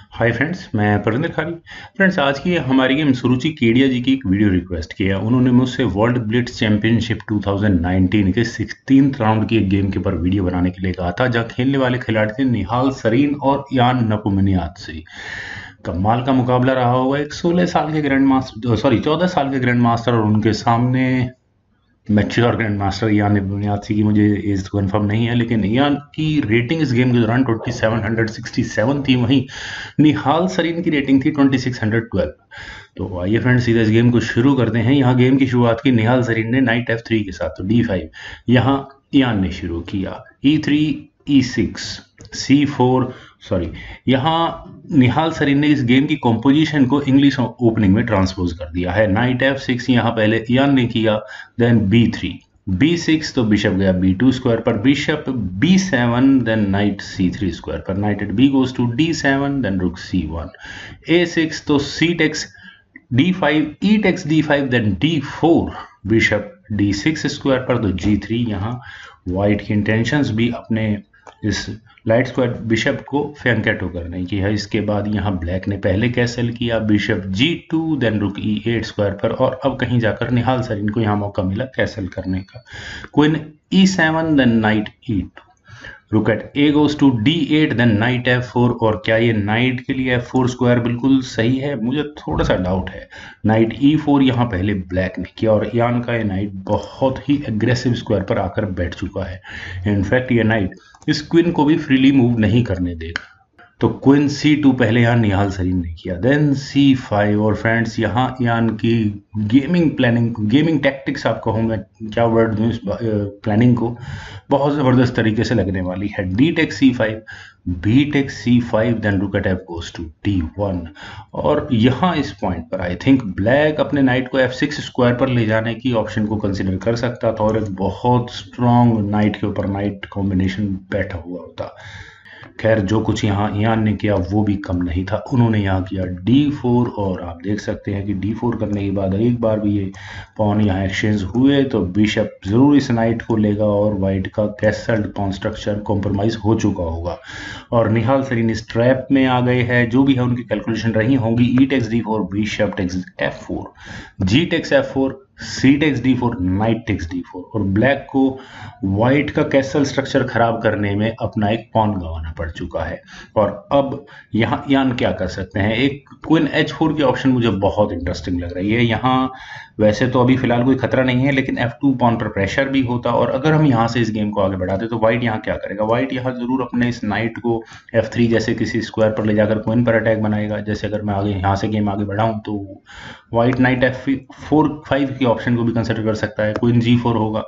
Hi friends, मैं परिंदर खारी। Friends, आज की हमारी गेम सुरुचि केडिया जी की एक वीडियो रिक्वेस्ट किया। उन्होंने मुझसे वर्ल्ड ब्लिट्ज चैंपियनशिप 2019 के 16th राउंड की एक गेम के ऊपर वीडियो बनाने के लिए कहा था, जहां खेलने वाले खिलाड़ी थे निहाल सरीन और यान नपुमनियात। कमाल का मुकाबला रहा होगा। एक 16 साल के ग्रैंड मास्टर, सॉरी 14 साल के ग्रैंड मास्टर और उनके सामने मैच्योर ग्रैंड मास्टर यान बुनियादी की मुझे एज कंफर्म नहीं है, लेकिन यान की रेटिंग इस गेम के दौरान 2767 थी। वहीं निहाल सरीन की रेटिंग थी 2612। तो आइए फ्रेंड्स, सीधे इस गेम को शुरू करते हैं। यहाँ गेम की शुरुआत की निहाल सरीन ने नाइट F3 के साथ, तो D5। यहाँ यान ने शुरू किया E3 E6 C4, सॉरी। यहाँ निहाल सरीन ने इस गेम की कॉम्पोजिशन को इंग्लिश ओपनिंग में ट्रांसपोज कर दिया है। नाइट F6 यहाँ पहले यान ने किया, देन B3 B6, तो बिशप गया B2 स्क्वायर पर, bishop B7, then knight C3 square पर, knight at B goes to D7, then rook C1 A6, तो C takes D5 E takes D5, then D4 bishop D6 square पर, तो G3। यहाँ white की intentions भी अपने इस लाइट स्क्वायर बिशप को फेंकेटो करने की है। इसके बाद यहाँ ब्लैक ने पहले कैसल किया बिशप G2, देन रुक E8 स्क्वायर पर, और अब कहीं जाकर निहाल सरीन को यहाँ मौका मिला कैसल करने का। Queen E7, then knight E2, rook at A goes to D8, then knight F4। और क्या ये नाइट के लिए F4 स्क्वायर बिल्कुल सही है? मुझे थोड़ा सा डाउट है। नाइट E4 यहाँ पहले ब्लैक ने किया, और यान का ये नाइट बहुत ही एग्रेसिव स्क्वायर पर आकर बैठ चुका है। इनफैक्ट ये नाइट इस क्वीन को भी फ्रीली मूव नहीं करने देगा। तो क्वीन C2 पहले यहाँ निहाल सरीन ने किया, देन C5। और फ्रेंड्स, यहाँ यान की गेमिंग प्लानिंग, गेमिंग टैक्टिक्स आप कहूँ मैं, क्या वर्ड दूँ इस प्लानिंग को, बहुत ज़बरदस्त तरीके से लगने वाली है। D takes C5 B takes C5, then rook at F goes to D1। और यहाँ इस पॉइंट पर आई थिंक ब्लैक अपने नाइट को F6 स्क्वायर पर ले जाने की ऑप्शन को कंसिडर कर सकता था, और एक बहुत स्ट्रॉन्ग नाइट के ऊपर नाइट कॉम्बिनेशन बैठा हुआ होता। खैर, जो कुछ यहाँ यान ने किया वो भी कम नहीं था। उन्होंने यहाँ किया D4, और आप देख सकते हैं कि D4 करने के बाद एक बार भी ये पॉन यहाँ एक्सचेंज हुए तो बिशप जरूर इस नाइट को लेगा, और वाइट का कैसल्ड पॉन स्ट्रक्चर कॉम्प्रोमाइज हो चुका होगा। और निहाल सरीन इस ट्रैप में आ गए हैं। जो भी है उनकी कैलकुलेशन रही होंगी। E takes D4 bishop takes F4 G takes F4 C takes D4 knight takes D4। और ब्लैक को वाइट का कैसल स्ट्रक्चर खराब करने में अपना एक पॉन गंवाना पड़ चुका है। और अब यहाँ यान क्या कर सकते हैं? एक क्वीन H4 की ऑप्शन मुझे बहुत इंटरेस्टिंग लग रही है। यहाँ वैसे तो अभी फिलहाल कोई खतरा नहीं है, लेकिन F2 पॉन पर प्रेशर भी होता, और अगर हम यहाँ से इस गेम को आगे बढ़ाते तो वाइट यहाँ क्या करेगा? वाइट यहाँ जरूर अपने इस नाइट को F3 जैसे किसी स्क्वायर पर ले जाकर क्वीन पर अटैक बनाएगा। जैसे अगर मैं आगे यहाँ से गेम आगे बढ़ाऊं तो वाइट नाइट F4 5 की ऑप्शन को भी कंसिडर कर सकता है। क्वीन G4 होगा,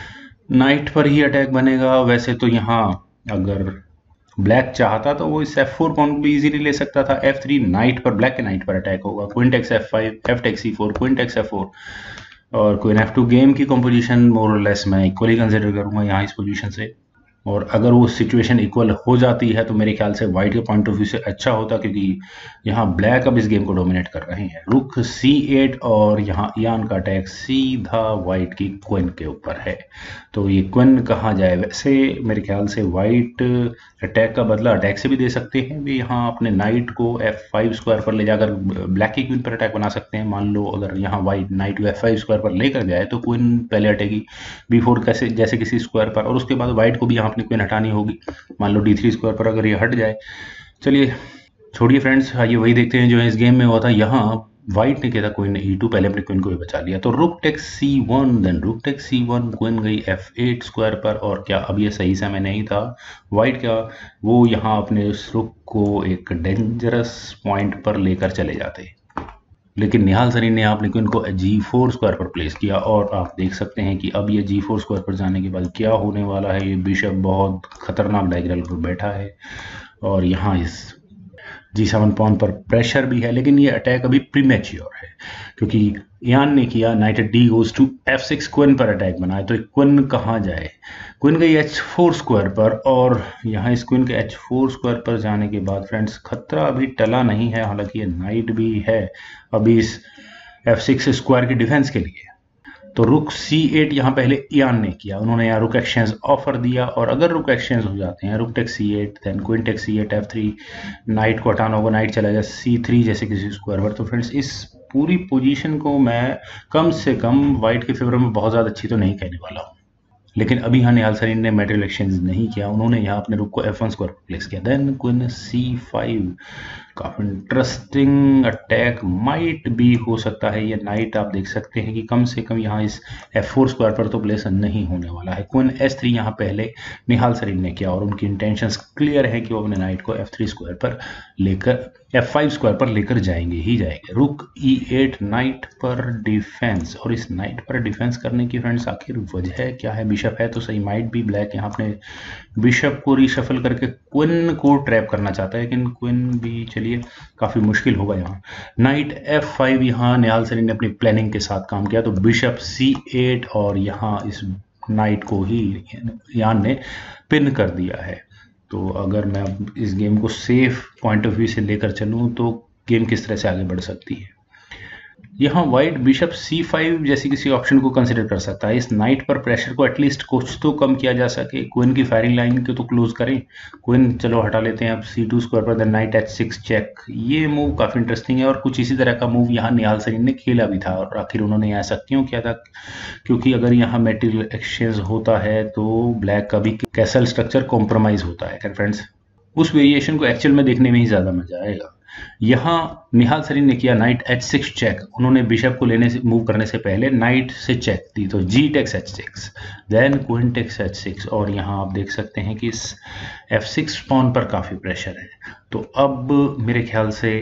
नाइट पर ही अटैक बनेगा। वैसे तो यहाँ अगर ब्लैक चाहता तो वो इस F4 पॉन को भी इजीली ले सकता था। F3 नाइट पर, ब्लैक के नाइट पर अटैक होगा। Queen takes F5 F takes C4 queen takes F4, और क्वीन F2। गेम की कंपोजिशन मोर और लेस मैं इक्वली कंसिडर करूंगा यहाँ इस पोजीशन से। और अगर वो सिचुएशन इक्वल हो जाती है तो मेरे ख्याल से वाइट के पॉइंट ऑफ व्यू से अच्छा होता, क्योंकि यहाँ ब्लैक अब इस गेम को डोमिनेट कर रहे हैं। रुक C8, और यहाँ यान का अटैक सीधा वाइट की क्वीन के ऊपर है। तो ये क्वीन कहाँ जाए? वैसे मेरे ख्याल से वाइट अटैक का बदला अटैक से भी दे सकते हैं। वे यहाँ अपने नाइट को F5 स्क्वायर पर ले जाकर ब्लैक की क्वीन पर अटैक बना सकते हैं। मान लो अगर यहाँ वाइट नाइट को F5 स्क्वायर पर लेकर जाए तो क्वीन पहले अटेगी B4 कैसे जैसे किसी स्क्वायर पर, और उसके बाद वाइट को भी यहाँ अपनी क्वीन हटानी होगी। मान लो D3 स्क्वायर पर अगर ये हट जाए। चलिए छोड़िए फ्रेंड्स, आइए वही देखते हैं जो इस गेम में हुआ था। यहाँ वाइट ने किया था क्वीन E2, पहले अपने क्वीन को भी बचा लिया। तो rook takes C1, then rook takes C1, queen गई F8 स्क्वायर पर। और क्या अब ये सही समय नहीं था? वाइट क्या वो यहाँ अपने उस रुक को एक डेंजरस पॉइंट पर लेकर चले जाते, लेकिन निहाल सरीन ने अपने क्वीन को G4 स्क्वायर पर प्लेस किया। और आप देख सकते हैं कि अब ये G4 स्क्वायर पर जाने के बाद क्या होने वाला है। ये बिशप बहुत खतरनाक डायगोनल पर बैठा है, और यहाँ इस G7 पॉन पर प्रेशर भी है, लेकिन ये अटैक अभी प्रीमेच्योर है, क्योंकि यान ने किया knight D goes to F6 queen पर अटैक बनाए। तो क्वीन कहाँ जाए? क्वीन गई H4 स्क्वायर पर, और यहाँ इस क्वीन के H4 स्क्वायर पर जाने के बाद फ्रेंड्स खतरा अभी टला नहीं है। हालांकि ये नाइट भी है अभी इस F6 स्क्वायर की डिफेंस के लिए। तो रुक C8 यहाँ पहले ईयान ने किया, उन्होंने यहाँ रुक एक्सचेंज ऑफर दिया, और अगर रुक एक्सचेंज हो जाते हैं, rook take C8, then queen take C8 F3, knight को हटाना होगा, नाइट चला गया C3 जैसे किसी स्क्वायर पर। तो फ्रेंड्स इस पूरी पोजीशन को मैं कम से कम वाइट के फेवर में बहुत ज़्यादा अच्छी तो नहीं कहने वाला हूँ। लेकिन अभी यहाँ निहाल सरीन ने मेटेरियल एक्सचेंज नहीं किया, उन्होंने यहाँ अपने रुक को F1 स्क्वायर पर प्लेस किया, देन क्वीन C5। काफी इंटरेस्टिंग अटैक माइट भी हो सकता है ये नाइट। आप देख सकते हैं कि कम से कम यहाँ इस F4 स्क्वायर पर तो प्लेस नहीं होने वाला है। क्वीन S3 यहाँ पहले निहाल सरीन ने किया, और उनकी इंटेंशंस क्लियर है कि वो अपने नाइट को F3 स्क्वायर पर लेकर F5 स्क्वायर पर लेकर जाएंगे ही जाएंगे। रुक E8 नाइट पर डिफेंस, और इस नाइट पर डिफेंस करने की फ्रेंड्स आखिर वजह क्या है? बिशप है तो सही, माइट भी ब्लैक यहाँ अपने बिशप को रिशफल करके क्वीन को ट्रैप करना चाहता है, लेकिन क्वीन भी चलिए काफी मुश्किल होगा। यहाँ नाइट F5, यहाँ निहाल सरीन ने अपनी प्लानिंग के साथ काम किया, तो बिशप C8, और यहाँ इस नाइट को ही यान ने पिन कर दिया है। तो अगर मैं अब इस गेम को सेफ पॉइंट ऑफ व्यू से लेकर चलूँ तो गेम किस तरह से आगे बढ़ सकती है। यहाँ वाइट बिशप C5 जैसी किसी ऑप्शन को कंसिडर कर सकता है, इस नाइट पर प्रेशर को एटलीस्ट कुछ तो कम किया जा सके। क्वीन की फायरिंग लाइन को तो क्लोज करें, क्वीन चलो हटा लेते हैं, अब C2 स्क्वायर पर, देन नाइट H6 चेक। ये मूव काफी इंटरेस्टिंग है, और कुछ इसी तरह का मूव यहाँ निहाल सरीन ने खेला भी था। और आखिर उन्होंने ऐसा क्यों किया था? क्योंकि अगर यहाँ मेटेरियल एक्सचेंज होता है तो ब्लैक का भी कैसल स्ट्रक्चर कॉम्प्रोमाइज होता है। खैर फ्रेंड्स उस वेरिएशन को एक्चुअल में देखने में ही ज्यादा मजा आएगा। यहाँ निहाल सरीन ने किया नाइट H6 चेक, उन्होंने बिशप को लेने से मूव करने से पहले नाइट से चेक दी, तो G takes H6, then queen takes H6, और यहाँ आप देख सकते हैं कि इस F6 पॉन पर काफी प्रेशर है। तो अब मेरे ख्याल से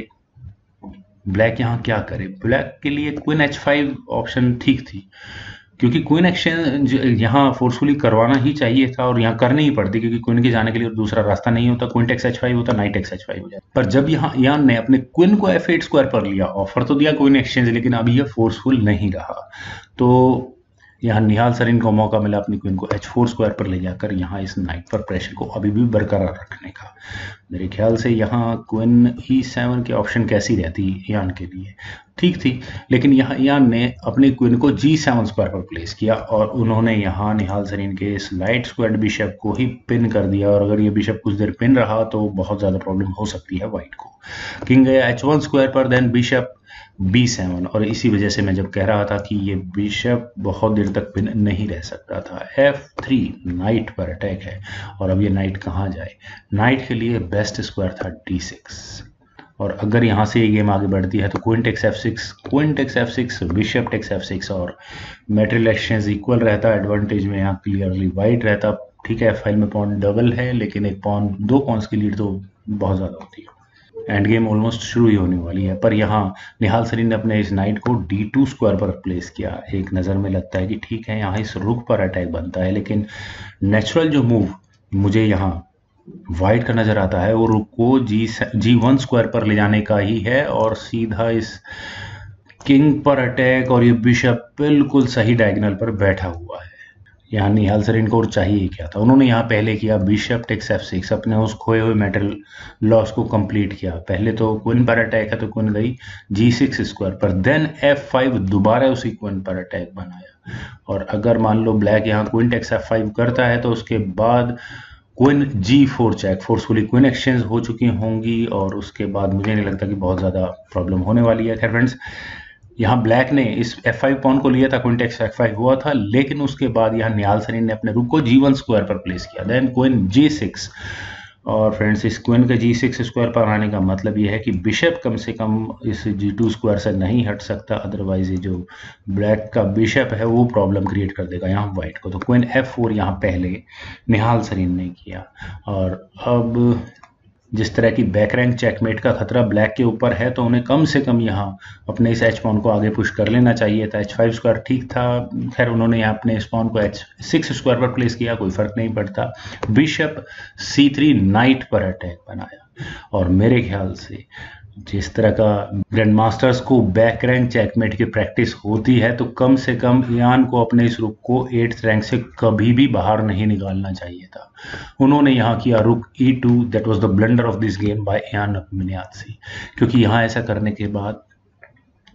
ब्लैक यहाँ क्या करे? ब्लैक के लिए क्वीन H5 ऑप्शन ठीक थी, क्योंकि क्वीन एक्सचेंज यहाँ फोर्सफुली करवाना ही चाहिए था, और यहाँ करनी ही पड़ती, क्योंकि क्वीन के जाने के लिए दूसरा रास्ता नहीं होता। क्वीन टेक्स H5 होता, नाइट टेक्स H5 हो जाए। पर जब यहाँ यान ने अपने क्वीन को F8 स्क्वायर पर लिया, ऑफर तो दिया क्वीन एक्सचेंज, लेकिन अभी यह फोर्सफुल नहीं रहा, तो यहाँ निहाल सरीन को मौका मिला अपनी क्वीन को H4 स्क्वायर पर ले जाकर यहाँ इस नाइट पर प्रेशर को अभी भी बरकरार रखने का। मेरे ख्याल से यहाँ क्वीन E7 की ऑप्शन कैसी रहती यान के लिए? ठीक थी, लेकिन यहाँ यान ने अपनी क्वीन को G7 स्क्वायर पर प्लेस किया, और उन्होंने यहाँ निहाल सरीन के इस लाइट स्क्वायर बिशप को ही पिन कर दिया, और अगर ये बिशप कुछ देर पिन रहा तो बहुत ज़्यादा प्रॉब्लम हो सकती है वाइट को। किंग गया H1 स्क्वायर पर, देन बिशप B7, और इसी वजह से मैं जब कह रहा था कि ये बिशप बहुत देर तक पिन नहीं रह सकता था। F3 नाइट पर अटैक है, और अब ये नाइट कहाँ जाए? नाइट के लिए बेस्ट स्क्वायर था D6, और अगर यहाँ से ये गेम आगे बढ़ती है तो queen takes F6, queen takes F6, bishop takes F6, और मेटेरियल एक्सचेंज इक्वल रहता, एडवांटेज में यहाँ क्लियरली वाइट रहता। ठीक है, F5 में पॉन डबल है, लेकिन एक पॉन, दो पॉन्स की लीड तो बहुत ज़्यादा होती है। एंड गेम ऑलमोस्ट शुरू ही होने वाली है, पर यहाँ निहाल सरीन ने अपने इस नाइट को D2 स्क्वायर पर प्लेस किया। एक नज़र में लगता है कि ठीक है, यहाँ इस रुक पर अटैक बनता है, लेकिन नेचुरल जो मूव मुझे यहाँ वाइट का नजर आता है वो रुक को G1 स्क्वायर पर ले जाने का ही है, और सीधा इस किंग पर अटैक, और ये बिशप बिल्कुल सही डायगोनल पर बैठा हुआ है। यहाँ निहाल सरीन को और चाहिए क्या था? उन्होंने यहाँ पहले किया बिशप टेक्स F6, अपने उस खोए हुए मेटल लॉस को कंप्लीट किया। पहले तो क्वीन पर अटैक है तो क्वीन गई G6 स्क्वायर पर, देन F5 दोबारा उसी क्वीन पर अटैक बनाया, और अगर मान लो ब्लैक यहाँ क्वीन टेक्स F5 करता है तो उसके बाद queen G4 check, forcefully queen exchange हो चुकी होंगी, और उसके बाद मुझे नहीं लगता कि बहुत ज़्यादा प्रॉब्लम होने वाली है। खैर फ्रेंड्स, यहाँ ब्लैक ने इस F5 पॉन को लिया था, क्वीन टेक्स F5 हुआ था, लेकिन उसके बाद यहाँ निहाल सरीन ने अपने रुक को G1 स्क्वायर पर प्लेस किया, देन क्वीन G6, और फ्रेंड्स इस क्वीन के G6 स्क्वायर पर आने का मतलब ये है कि बिशप कम से कम इस G2 स्क्वायर से नहीं हट सकता, अदरवाइज ये जो ब्लैक का बिशप है वो प्रॉब्लम क्रिएट कर देगा यहाँ वाइट को। तो क्वीन F4 यहाँ पहले निहाल सरीन ने किया, और अब जिस तरह की बैक रैंक चेकमेट का खतरा ब्लैक के ऊपर है, तो उन्हें कम से कम यहाँ अपने इस एच पॉन को आगे पुश कर लेना चाहिए था। H5 स्क्वायर ठीक था, खैर उन्होंने यहाँ अपने इस पॉन को H6 स्क्वायर पर प्लेस किया, कोई फर्क नहीं पड़ता। बिशप C3 नाइट पर अटैक बनाया, और मेरे ख्याल से जिस तरह का ग्रैंड मास्टर्स को बैक रैंक चेकमेट की प्रैक्टिस होती है, तो कम से कम यान को अपने इस रुक को 8th रैंक से कभी भी बाहर नहीं निकालना चाहिए था। उन्होंने यहाँ किया rook E2, that was the blunder of this game by Ian Nepomniachtchi, क्योंकि यहाँ ऐसा करने के बाद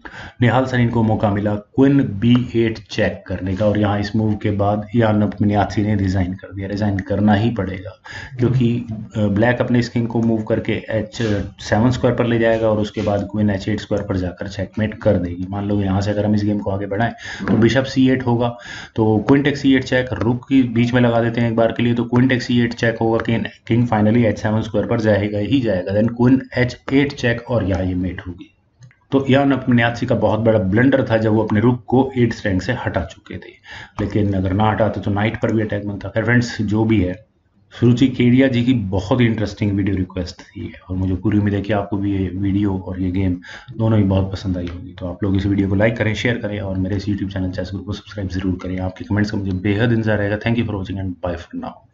निहाल सरीन को मौका मिला क्वीन B8 चेक करने का और यहाँ इस मूव के बाद यान अपनियासी ने रिजाइन कर दिया। रिजाइन करना ही पड़ेगा क्योंकि ब्लैक अपने इस किंग को मूव करके H7 स्क्वायर पर ले जाएगा और उसके बाद क्वीन H8 स्क्वायर पर जाकर चेकमेट कर देगी। मान लो यहाँ से अगर हम इस गेम को आगे बढ़ाएं तो बिशप C8 होगा, तो क्वीन टेक C8 चेक, रुक की बीच में लगा देते हैं एक बार के लिए, तो क्वीन टेक C8 चेक होगा, किंग फाइनली H7 स्क्वायर पर जाएगा ही जाएगा, देन क्वीन H8 चेक और यहाँ ये मेट होगी। तो यान अपनियासी का बहुत बड़ा ब्लंडर था जब वो अपने रुक को 8th रैंक से हटा चुके थे, लेकिन अगर ना हटाते तो नाइट पर भी अटैक बनता। खैर फ्रेंड्स, जो भी है, सुरुचि केडिया जी की बहुत ही इंटरेस्टिंग वीडियो रिक्वेस्ट थी और मुझे पूरी उम्मीद है कि आपको भी ये वीडियो और ये गेम दोनों ही बहुत पसंद आई होगी। तो आप लोग इस वीडियो को लाइक करें, शेयर करें और मेरे इस यूट्यूब चैनल चैस ग्रुप को सब्सक्राइब जरूर करें। आपके कमेंट्स का मुझे बेहद इंतजार रहेगा। Thank you for watching and bye for now.